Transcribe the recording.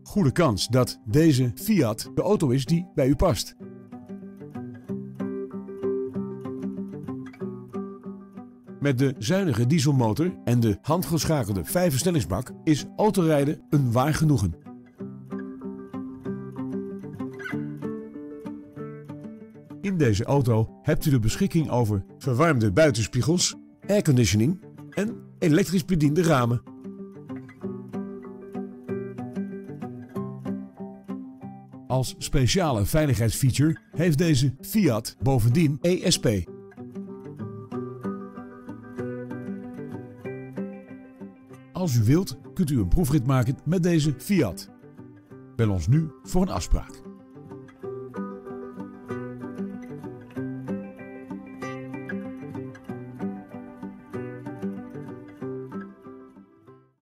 goede kans dat deze Fiat de auto is die bij u past. Met de zuinige dieselmotor en de handgeschakelde 5-versnellingsbak is autorijden een waar genoegen. In deze auto hebt u de beschikking over verwarmde buitenspiegels, airconditioning en elektrisch bediende ramen. Als speciale veiligheidsfeature heeft deze Fiat bovendien ESP. Als u wilt, kunt u een proefrit maken met deze Fiat. Bel ons nu voor een afspraak.